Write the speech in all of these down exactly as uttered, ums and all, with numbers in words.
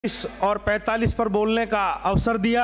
और पैंतालीस पर बोलने का अवसर दिया।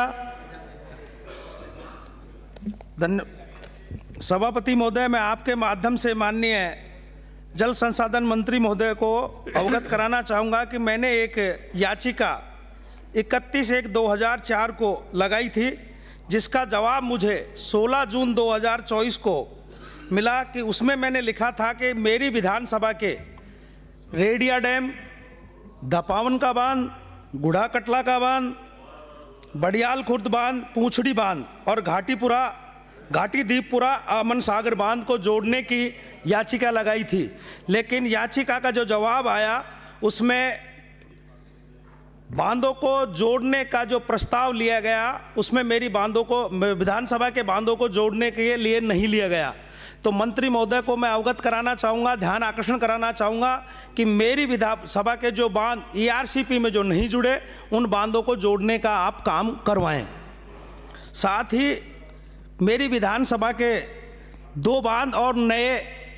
धन्य सभापति महोदय, मैं आपके माध्यम से माननीय जल संसाधन मंत्री महोदय को अवगत कराना चाहूँगा कि मैंने एक याचिका इकतीस एक दो हज़ार चार को लगाई थी, जिसका जवाब मुझे सोलह जून दो हज़ार चौबीस को मिला कि उसमें मैंने लिखा था कि मेरी विधानसभा के रेडिया डैम, धपावन का बांध, गुढ़ा कटला का बांध, बडियाल खुर्द बांध, पूंछड़ी बांध और घाटीपुरा घाटी दीपपुरा अमन सागर बांध को जोड़ने की याचिका लगाई थी। लेकिन याचिका का जो जवाब आया उसमें बांधों को जोड़ने का जो प्रस्ताव लिया गया उसमें मेरी बांधों को, विधानसभा के बांधों को जोड़ने के लिए नहीं लिया गया। तो मंत्री महोदय को मैं अवगत कराना चाहूँगा, ध्यान आकर्षण कराना चाहूँगा कि मेरी विधानसभा के जो बांध ई आर सी पी में जो नहीं जुड़े उन बांधों को जोड़ने का आप काम करवाएं। साथ ही मेरी विधानसभा के दो बांध और नए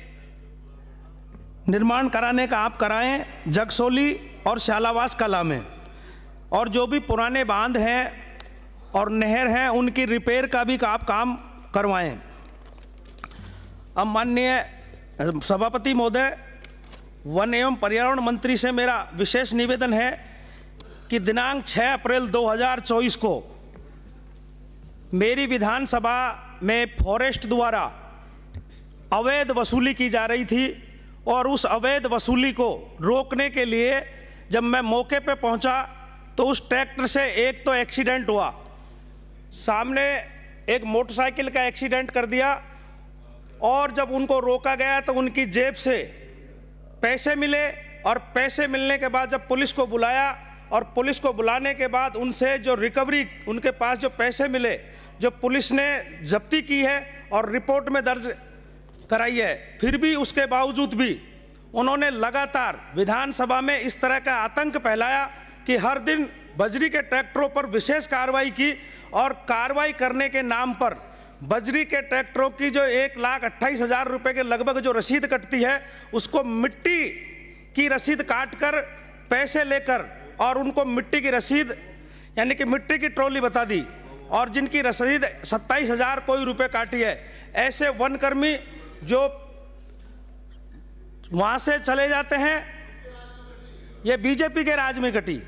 निर्माण कराने का आप कराएं, जगसोली और शालावास कला में, और जो भी पुराने बांध हैं और नहर हैं उनकी रिपेयर का भी आप काम करवाएं। अब माननीय सभापति महोदय, वन एवं पर्यावरण मंत्री से मेरा विशेष निवेदन है कि दिनांक छह अप्रैल दो हज़ार चौबीस को मेरी विधानसभा में फॉरेस्ट द्वारा अवैध वसूली की जा रही थी, और उस अवैध वसूली को रोकने के लिए जब मैं मौके पर पहुंचा तो उस ट्रैक्टर से एक तो एक्सीडेंट हुआ, सामने एक मोटरसाइकिल का एक्सीडेंट कर दिया, और जब उनको रोका गया तो उनकी जेब से पैसे मिले, और पैसे मिलने के बाद जब पुलिस को बुलाया और पुलिस को बुलाने के बाद उनसे जो रिकवरी, उनके पास जो पैसे मिले, जो पुलिस ने जब्ती की है और रिपोर्ट में दर्ज कराई है, फिर भी उसके बावजूद भी उन्होंने लगातार विधानसभा में इस तरह का आतंक फैलाया कि हर दिन बजरी के ट्रैक्टरों पर विशेष कार्रवाई की, और कार्रवाई करने के नाम पर बजरी के ट्रैक्टरों की जो एक लाख अट्ठाईस हज़ार रुपये के लगभग जो रसीद कटती है उसको मिट्टी की रसीद काट कर पैसे लेकर और उनको मिट्टी की रसीद यानी कि मिट्टी की ट्रॉली बता दी, और जिनकी रसीद सत्ताईस हज़ार कोई रुपये काटी है। ऐसे वनकर्मी जो वहाँ से चले जाते हैं, ये बीजेपी के राज में कटी,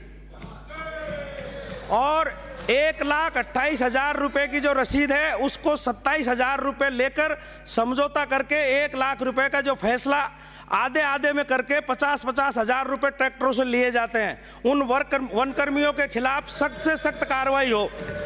और एक लाख अट्ठाईस हजार रुपये की जो रसीद है उसको सत्ताईस हजार रुपये लेकर समझौता करके एक लाख रुपए का जो फैसला आधे आधे में करके पचास पचास हजार रुपये ट्रैक्टरों से लिए जाते हैं। उन वर्कर वनकर्मियों के खिलाफ सख्त से सख्त कार्रवाई हो।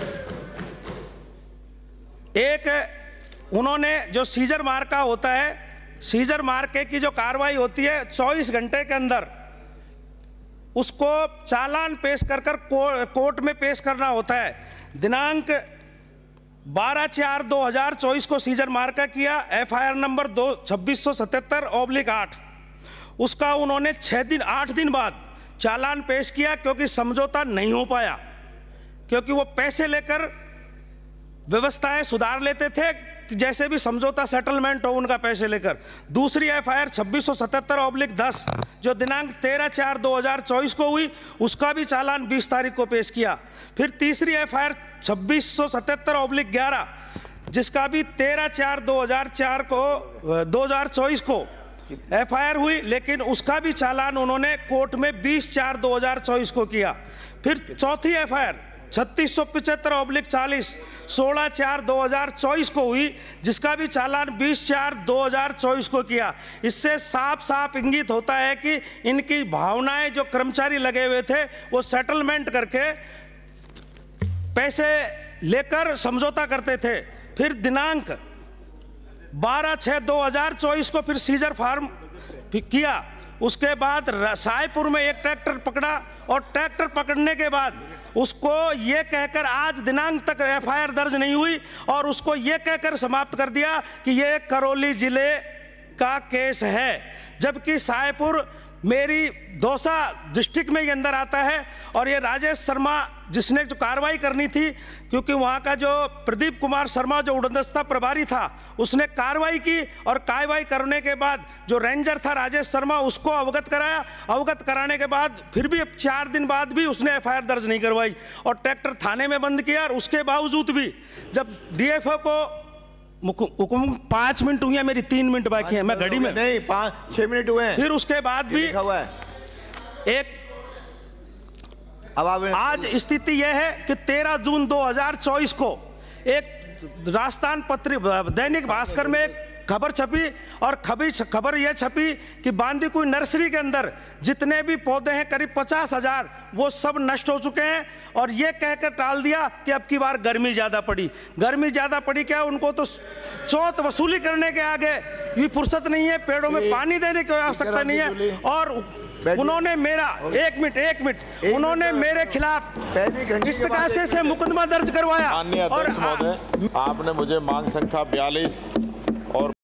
एक उन्होंने जो सीजर मार्का होता है, सीजर मार्के की जो कार्रवाई होती है चौबीस घंटे के अंदर उसको चालान पेश कर कर को, कोर्ट में पेश करना होता है। दिनांक बारह चार दो हज़ार चौबीस को सीजर मार्का किया, एफ आई आर नंबर दो छब्बीस सौ सतहत्तर ऑब्लिक आठ, उसका उन्होंने छः दिन आठ दिन बाद चालान पेश किया, क्योंकि समझौता नहीं हो पाया, क्योंकि वो पैसे लेकर व्यवस्थाएं सुधार लेते थे, जैसे भी समझौता सेटलमेंट हो उनका पैसे लेकर। दूसरी एफ आई आर छब्बीस सौ सतहत्तर ऑब्लिक दस जो दिनांक तेरह चार दो हज़ार चौबीस को हुई, उसका भी चालान बीस तारीख को पेश किया। फिर तीसरी एफ आई आर छब्बीस सौ सतहत्तर ऑब्लिक ग्यारह जिसका भी तेरह चार दो हज़ार चार को दो हज़ार चौबीस को एफ आई आर हुई, लेकिन उसका भी चालान उन्होंने कोर्ट में बीस चार दो हज़ार चौबीस को किया। फिर चौथी एफ आई आर छत्तीस सौ पिचहत्तर ऑब्लिक चालीस सोलह चार दो हज़ार चौबीस को हुई, जिसका भी चालान बीस चार दो हज़ार चौबीस को किया। इससे साफ साफ इंगित होता है कि इनकी भावनाएं, जो कर्मचारी लगे हुए थे वो सेटलमेंट करके पैसे लेकर समझौता करते थे। फिर दिनांक बारह छः दो हज़ार चौबीस को फिर सीजर फार्म किया। उसके बाद सायपुर में एक ट्रैक्टर पकड़ा, और ट्रैक्टर पकड़ने के बाद उसको ये कहकर आज दिनांक तक एफ आई आर दर्ज नहीं हुई, और उसको ये कहकर समाप्त कर दिया कि ये करौली जिले का केस है, जबकि सायपुर मेरी दौसा डिस्ट्रिक्ट में ही अंदर आता है। और ये राजेश शर्मा जिसने जो कार्रवाई करनी थी, क्योंकि वहाँ का जो प्रदीप कुमार शर्मा जो उड़नदस्ता प्रभारी था उसने कार्रवाई की, और कार्रवाई करने के बाद जो रेंजर था राजेश शर्मा उसको अवगत कराया। अवगत कराने के बाद फिर भी चार दिन बाद भी उसने एफ आई आर दर्ज नहीं करवाई और ट्रैक्टर थाने में बंद किया। और उसके बावजूद भी जब डी एफ ओ को हुकुम, पाँच मिनट हुई है, मेरी तीन मिनट बाकी है, मैं घड़ी में नहीं, पाँच छः मिनट हुए हैं। फिर उसके बाद भी हुआ है। एक अब आज स्थिति यह है कि तेरह जून दो हज़ार चौबीस को एक राजस्थान पत्रिका दैनिक भास्कर में एक खबर छपी, और खबी खबर यह छपी कि बांदीकुई नर्सरी के अंदर जितने भी पौधे हैं करीब पचास हजार वो सब नष्ट हो चुके हैं। और ये कहकर टाल दिया कि अब की बार गर्मी ज़्यादा पड़ी। गर्मी ज़्यादा पड़ी क्या, उनको तो चौथ वसूली करने के आगे ये फुर्सत नहीं है, पेड़ों में पानी देने की आवश्यकता नहीं है। और उन्होंने मेरा एक मिनट एक मिनट उन्होंने मेरे खिलाफ इस्तेकासे से मुकदमा दर्ज करवाया। माननीय अध्यक्ष महोदय, आपने मुझे मांग संख्या बयालीस और